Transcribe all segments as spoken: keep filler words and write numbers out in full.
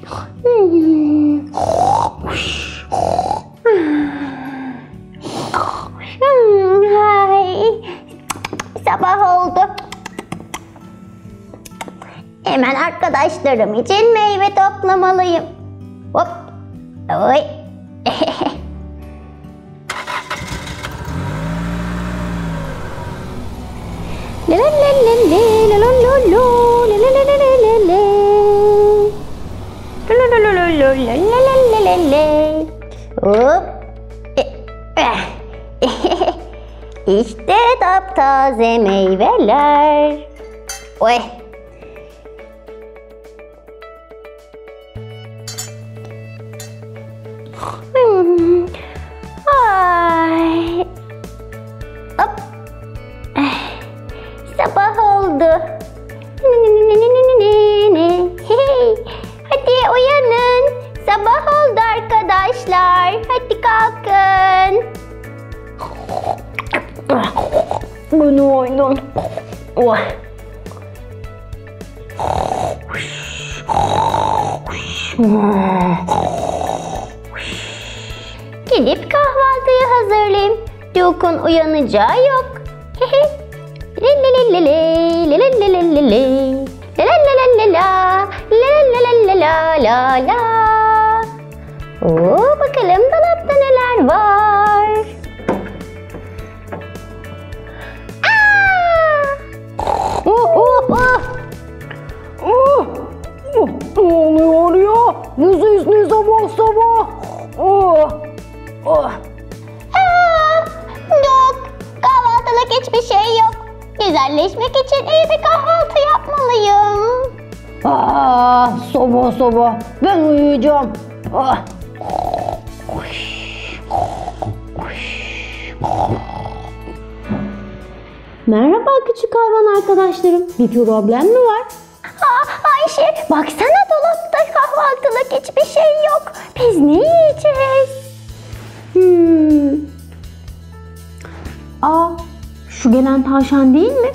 Ay, sabah oldu. Hemen arkadaşlarım için meyve toplamalıyım. Hop. Oy. La la la la la la la la la la la la la la. La la la la la la la la la la. Hop. İşte taptaze meyveler. Oy. Hmm. Ay. Hop. Sabah oldu. Hadi uyanın. Sabah oldu arkadaşlar. Hadi kalkın. Günaydın. Oh. Gidip kahvaltıyı hazırlayayım. Duke'un uyanacağı yok. Oo, bakalım dolapta neler var. Oh, oh, oh. Oh, oh, ne oluyor ya? Bu ses ne sabah sabah? Oh, oh. Yok, kahvaltılık hiçbir şey yok. Güzelleşmek için iyi bir kahvaltı yapmalıyım. Ah, sabah sabah ben uyuyacağım. Ah. Merhaba küçük hayvan arkadaşlarım. Bir problem mi var? Aa, Ayşe, baksana dolapta kahvaltılık hiçbir şey yok. Biz ne yiyeceğiz? Hmm. Aa, şu gelen tavşan değil mi?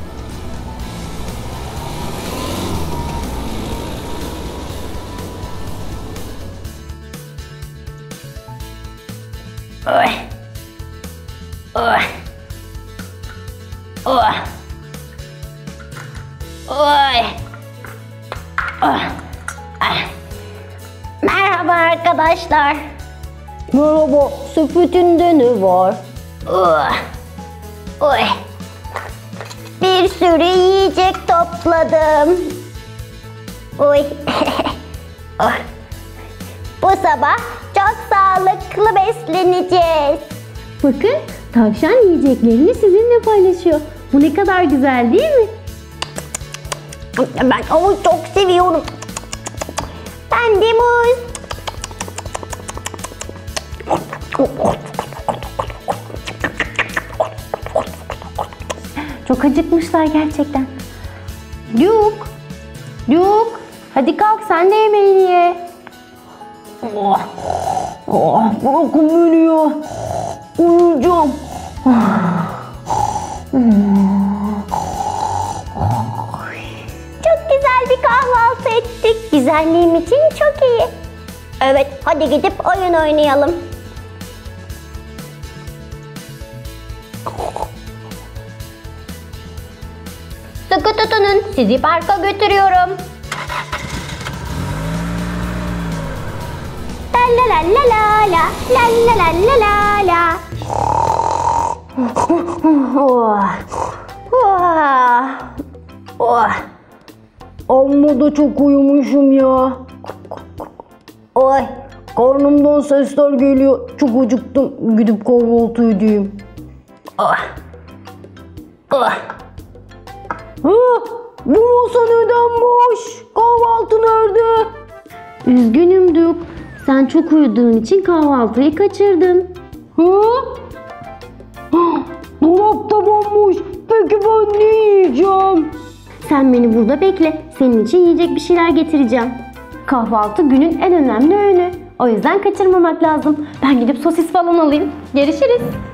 Oy. Oy. Oy. Oy. Oy. Merhaba arkadaşlar. Merhaba, sepetinde ne var? Oy. Oy. Bir sürü yiyecek topladım. Oy. Oy. Bu sabah çok sağlıklı besleneceğiz. Bakın tavşan yiyeceklerini sizinle paylaşıyor. Bu ne kadar güzel değil mi? Ben onu çok seviyorum. Ben de muz. Çok acıkmışlar gerçekten. Duke, Duke, hadi kalk sen de yemeğini ye. Oh, oh, bırakın beni ya. Uyuyacağım. Çok güzel bir kahvaltı ettik. Güzelliğim için çok iyi. Evet, hadi gidip oyun oynayalım. Sıkı tutunun, sizi parka götürüyorum. La la la la la la la la la la la. Oh, Oh. oh. Amma da çok uyumuşum ya. Oy. Karnımdan sesler geliyor. Çok acıktım. Gidip kahvaltı edeyim. Oh. Oh. Ha, bu masa neden boş? Kahvaltı nerede? Üzgünüm Duke. Sen çok uyuduğun için kahvaltıyı kaçırdın. Ha? Ha, dolapta bomboş. Peki ben ne yiyeceğim? Sen beni burada bekle. Senin için yiyecek bir şeyler getireceğim. Kahvaltı günün en önemli öğünü. O yüzden kaçırmamak lazım. Ben gidip sosis falan alayım. Görüşürüz.